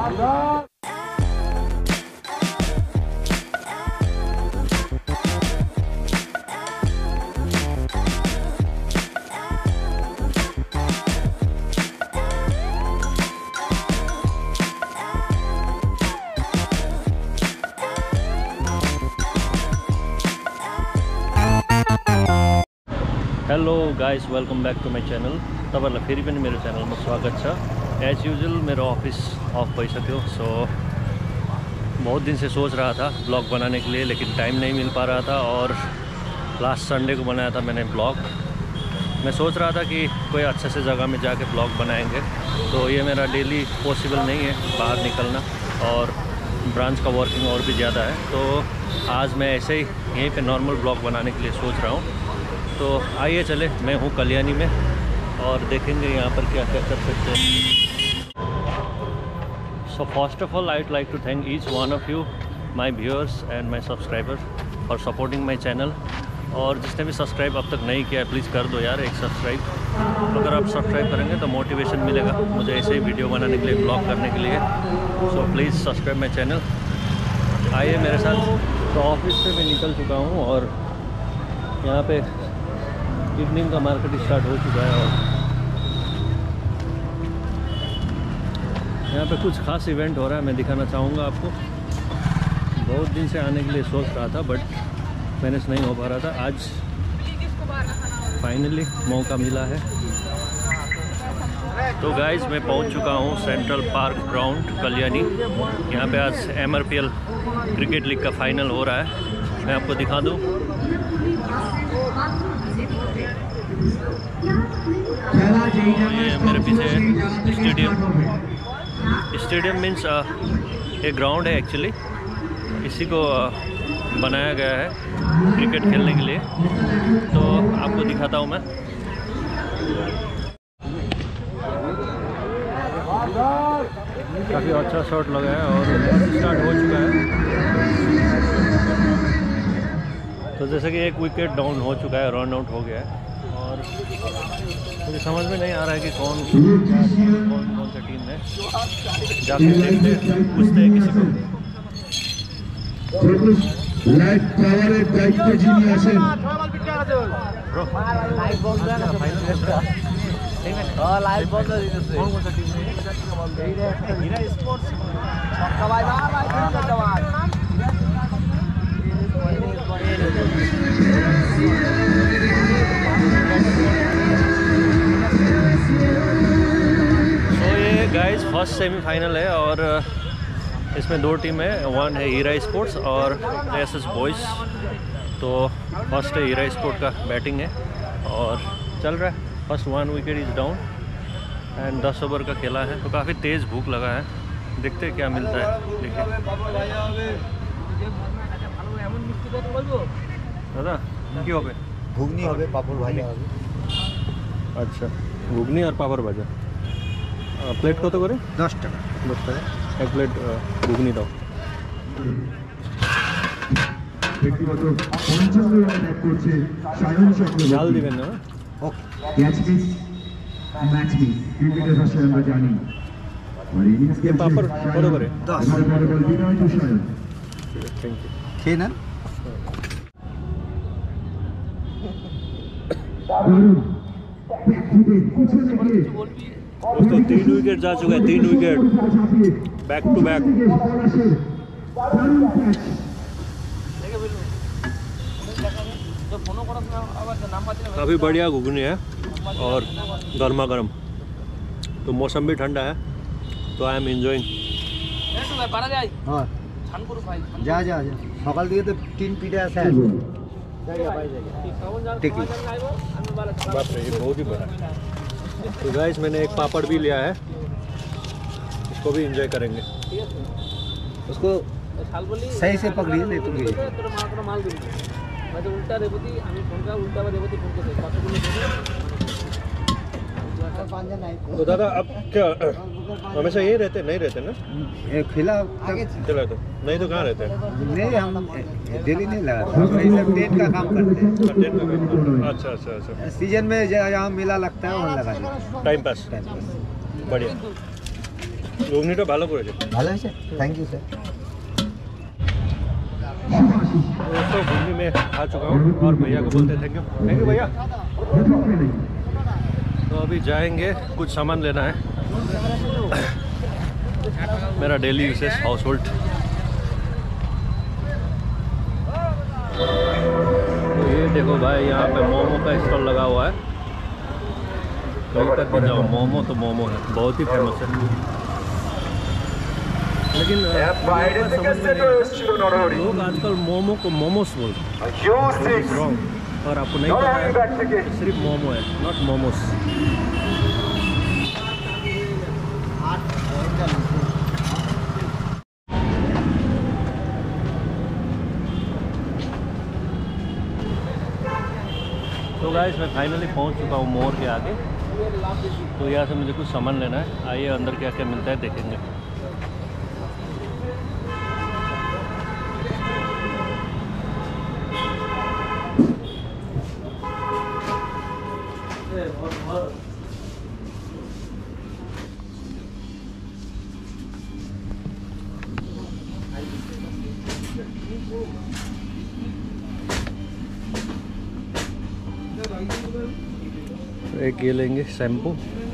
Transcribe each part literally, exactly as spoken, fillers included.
Hello guys, welcome back to my channel. तबला फेरि पनि मेरो च्यानलमा स्वागत छ। एज यूजुअल मेरो ऑफिस ऑफ भइसक्यो। सो बहुत दिन से सोच रहा था ब्लॉग बनाने के लिए, लेकिन टाइम नहीं मिल पा रहा था। और लास्ट संडे को बनाया था मैंने ब्लॉग। मैं सोच रहा था कि कोई अच्छे से जगह में जाके ब्लॉग बनाएंगे, तो ये मेरा डेली पॉसिबल नहीं है बाहर निकलना, और ब्रांच का वर्किंग और भी ज़्यादा है। तो आज मैं ऐसे ही यहीं पे नॉर्मल ब्लॉग बनाने के लिए सोच रहा हूँ। तो आइए चले, मैं हूँ कल्याणी में और देखेंगे यहाँ पर क्या क्या कर सकते हैं। So first of all I would like to thank each one of you my viewers and my subscriber for supporting my channel. और जिसने भी सब्सक्राइब अब तक नहीं किया है, प्लीज़ कर दो यार एक सब्सक्राइब। अगर आप सब्सक्राइब करेंगे तो मोटिवेशन मिलेगा मुझे ऐसे ही वीडियो बनाने के लिए, ब्लॉग करने के लिए। So please subscribe my channel. आइए मेरे साथ। तो ऑफिस से मैं निकल चुका हूँ और यहाँ पे इवनिंग का मार्केट स्टार्ट हो चुका है। और यहाँ पे कुछ खास इवेंट हो रहा है, मैं दिखाना चाहूँगा आपको। बहुत दिन से आने के लिए सोच रहा था बट मैनेज नहीं हो पा रहा था। आज फाइनली मौका मिला है। तो गाइज मैं पहुँच चुका हूँ सेंट्रल पार्क ग्राउंड कल्याणी। यहाँ पे आज M R P L cricket league का फाइनल हो रहा है। मैं आपको दिखा दूँ। ये मेरे पीछे स्टेडियम स्टेडियम मीन्स एक ग्राउंड है एक्चुअली। इसी को बनाया गया है क्रिकेट खेलने के लिए। तो आपको दिखाता हूँ मैं। काफ़ी अच्छा शॉट लगा है और स्टार्ट हो चुका है। तो जैसे कि एक विकेट डाउन हो चुका है, रन आउट हो गया है। और मुझे समझ में नहीं आ रहा है कि कौन कौन कौन सा टीम है। जाके देखते हैं, पूछते हैं किसी को। कौन कौन सा टीम है? हीरा स्पोर्ट्स। तो ये गाइस फर्स्ट सेमीफाइनल है और इसमें दो टीम है। वन है हीरा स्पोर्ट्स और एस एस बॉयज़। तो फर्स्ट है हीरा स्पोर्ट का बैटिंग है और चल रहा है। First one wicket is down and दस ओवर का खेला है। तो काफ़ी तेज़ भूख लगा है, देखते हैं क्या मिलता है। देखिए दादा কি হবে? ঘুগনি হবে, পাপড় ভাজা হবে। আচ্ছা, ঘুগনি আর পাপড় ভাজা। প্লেট কত করে? দশ টাকা। দশ টাকা এক প্লেট ঘুগনি দাও। ব্যক্তিগত পঞ্চাশ রান ব্যাট করছে সায়ন চক্রবর্তী। জাল দিবেন না? Okay. Catch miss, match miss ক্রিকেটের ভাষায় আমরা জানি। আর ইনিংসকে পাপড় কত করে? দশ। এবারে বল বিনয় তুষার। Thank you. খেয়ে নেন। दोस्तों तीन विकेट जा चुका है, तीन विकेट बैक टू बैक। काफ़ी बढ़िया घुगनी है और गर्मा गर्म। तो मौसम भी ठंडा है, तो आई एम एंजॉइंग। जा जा जा सकाल दिए तो तीन पीटे ऐसा है। बाप रे, ये बहुत ही बड़ा है। तो गाइस मैंने एक पापड़ भी लिया है, इसको भी एंजॉय करेंगे। उसको सही से पकड़िए, नहीं तो तो दादा अब क्या हमेशा यही रहते नहीं रहते ना? खिला खिला तो नहीं तो कहाँ रहते हैं? नहीं, हम डेली नहीं लगाते, टेंट का काम करते हैं। टेंट का काम। अच्छा अच्छा अच्छा। सीजन में जहाँ मेला लगता है वहाँ लगा देते। Time pass. टाइम पास बढ़िया। ঘুগনিটা ভালো করেছে। ভালো হয়েছে, থ্যাংক ইউ স্যার। दोस्तों घुगनी में खा चुका हूँ और भैया को बोलते थैंक यू। थैंक यू भैया। तो अभी जाएंगे, कुछ सामान लेना है, मेरा डेली यूसेज हाउस होल्ड। तो ये देखो भाई, यहाँ पे मोमो का स्टॉल लगा हुआ है। कहीं तक भी जाओ मोमो तो मोमो है, बहुत ही फेमस है। लेकिन समझ में नहीं, लोग आजकल मोमो को मोमोस बोलते हैं, रॉन्ग। और आपको नहीं पता है, सिर्फ मोमो है, नॉट मोमोस। तो गाइस मैं फाइनली पहुंच चुका हूँ मोर के आगे। तो यहाँ से मुझे कुछ सामान लेना है, आइए अंदर क्या क्या मिलता है देखेंगे। एक ये लेंगे शैम्पू,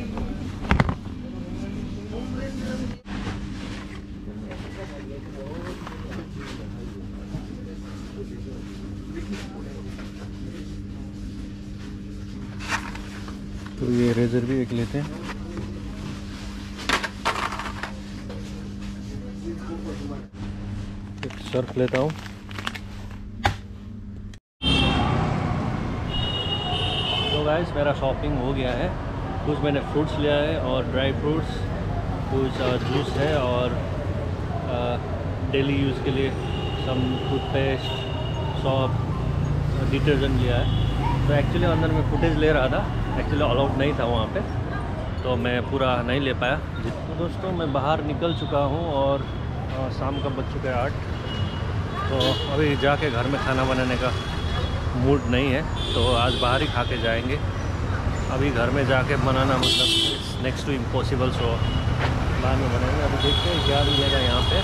तो ये रेजर भी एक लेते हैं। एक सर्फ लेता हूँ। तो गाइस मेरा शॉपिंग हो गया है। कुछ मैंने फ्रूट्स लिया है और ड्राई फ्रूट्स, कुछ जूस है और डेली यूज़ के लिए सम टूथपेस्ट, सॉप, डिटर्जेंट लिया है। तो एक्चुअली अंदर में फुटेज ले रहा था, एक्चुअली अलाउड नहीं था वहाँ पे, तो मैं पूरा नहीं ले पाया। तो दोस्तों मैं बाहर निकल चुका हूँ और आ, शाम का बज चुका है आठ। तो अभी जाके घर में खाना बनाने का मूड नहीं है, तो आज बाहर ही खा के जाएंगे। अभी घर में जाके बनाना मतलब नेक्स्ट टू इम्पॉसिबल, सो बाद में बनाएंगे। अभी देखते हैं क्या मिलेगा यहाँ पे।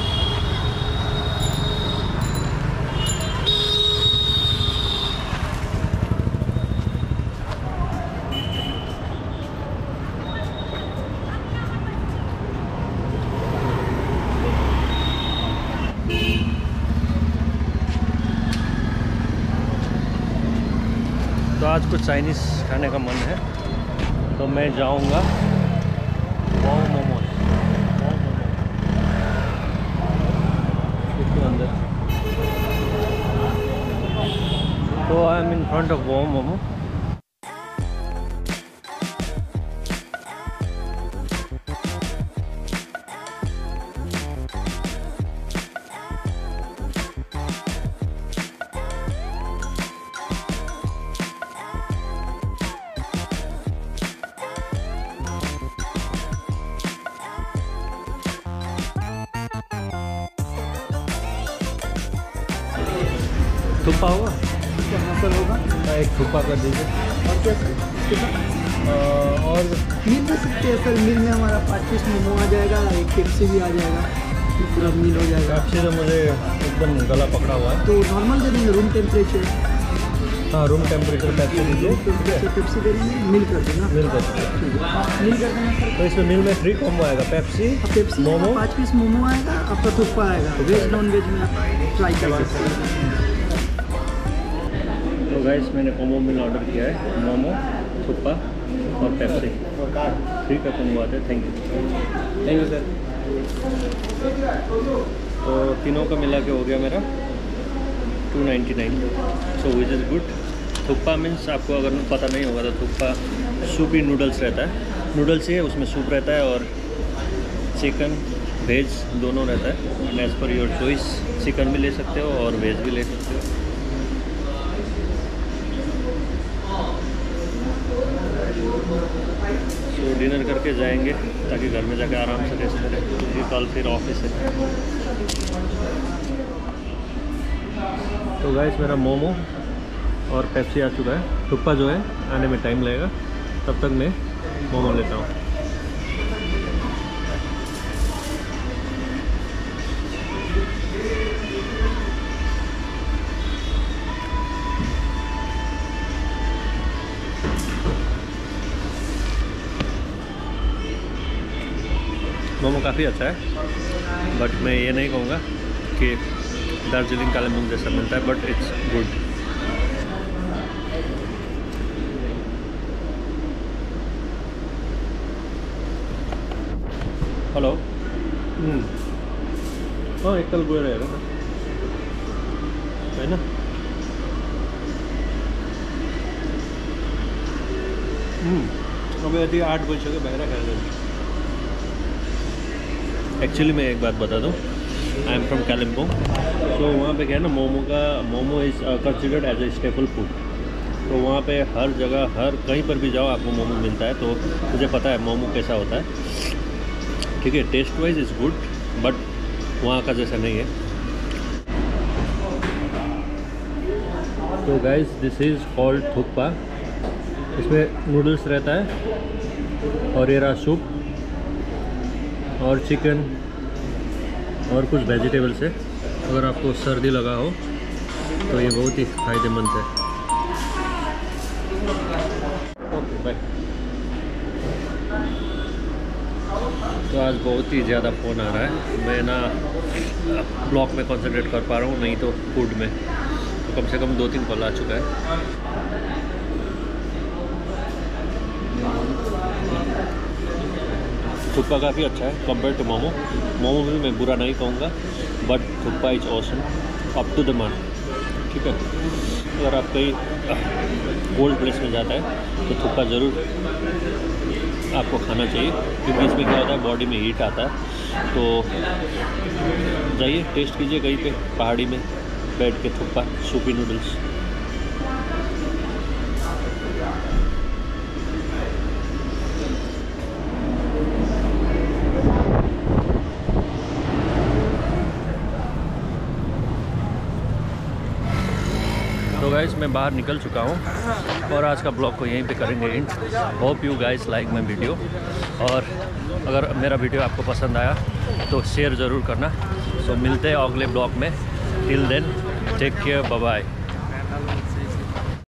तो आज कुछ चाइनीज़ खाने का मन है, तो मैं जाऊंगा वाओ मोमोज। इसके अंदर तो I am in front of Wow Momo. Thukpa होगा, मसल होगा, एक थुप्पा कर दीजिए। और क्या सर? और मील दे सकते हैं सर। मील में हमारा पाँच पीस मोमो आ जाएगा, एक पेप्सी भी आ जाएगा, पूरा मील हो जाएगा। पेप्सी तो मुझे एकदम गला पकड़ा हुआ है, तो नॉर्मल दे देंगे, रूम टेम्परेचर। हाँ रूम टेम्परेचर पेप्सी दीजिए। पेप्सी दे देंगे, मिल कर देना। मिल कर मिल कर देना सर। तो इसमें मिल में फ्री कॉम्बो आएगा, पेप्सी पेप्सी मोमो, पाँच पीस मोमो आएगा, आपका थुप्पा आएगा। वेज नॉन वेज में आप ट्राई कर सकते हैं। तो गाइस मैंने कॉम्बो मिल ऑर्डर किया है, मोमो, थुप्पा और पेप्सी। ठीक है कॉम्बो आता है। Thank you thank you sir. तो तीनों का मिला के हो गया मेरा two ninety nine, so which is good. Thukpa means आपको अगर पता नहीं होगा तो थुप्पा सूपी नूडल्स रहता है, नूडल्स ही है, उसमें सूप रहता है और चिकन वेज दोनों रहता है। And as per your choice chicken भी ले सकते हो और वेज भी ले सकते हो। सो so, डिनर करके जाएंगे ताकि घर में जाके आराम से रेस्ट करें, क्योंकि कल फिर ऑफिस है। तो गाइस मेरा मोमो और पेप्सी आ चुका है। थुप्पा जो है आने में टाइम लगेगा, तब तक मैं मोमो लेता हूँ। मोमो काफ़ी अच्छा है, बट मैं ये नहीं कहूँगा कि दार्जिलिंग कालिम्पोंग जैसा मिलता है, बट इट्स गुड। हेलो। हाँ एक कल गुए रहेगा ना, है ना। अभी यदि आठ बजे के बहरा खा लेंगे। एक्चुअली मैं एक बात बता दूँ, आई एम फ्रॉम कालिम्पोंग, तो वहाँ पे क्या है ना, मोमो का momo is considered as a staple food. तो वहाँ पे हर जगह, हर कहीं पर भी जाओ आपको मोमो मिलता है। तो मुझे पता है मोमो कैसा होता है, ठीक है। Taste wise is good, but वहाँ का जैसा नहीं है। तो guys this is called thukpa. इसमें नूडल्स रहता है और ये रहा सूप और चिकन और कुछ वेजिटेबल्स है। अगर आपको सर्दी लगा हो तो ये बहुत ही फ़ायदेमंद है। Okay bye. तो आज बहुत ही ज़्यादा फ़ोन आ रहा है, मैं ना ब्लॉग में कंसंट्रेट कर पा रहा हूँ, नहीं तो फूड में। तो कम से कम दो तीन कॉल आ चुका है। थुक्पा काफ़ी अच्छा है कंपेयर टू मोमो। मोमो भी मैं बुरा नहीं कहूँगा, but thukpa is awesome, up to the mark, ठीक है। अगर आप कहीं कोल्ड प्लेस में जाता है तो थुक्पा ज़रूर आपको खाना चाहिए, क्योंकि इसमें क्या होता है, बॉडी में हीट आता है। तो जाइए टेस्ट कीजिए कहीं पे पहाड़ी में बैठ के थुक्पा, सूपी नूडल्स। तो गाइस मैं बाहर निकल चुका हूँ और आज का ब्लॉग को यहीं पे करेंगे end. Hope you guys like my video, और अगर मेरा वीडियो आपको पसंद आया तो शेयर ज़रूर करना। सो मिलते हैं अगले ब्लॉग में। Till then take care, bye bye.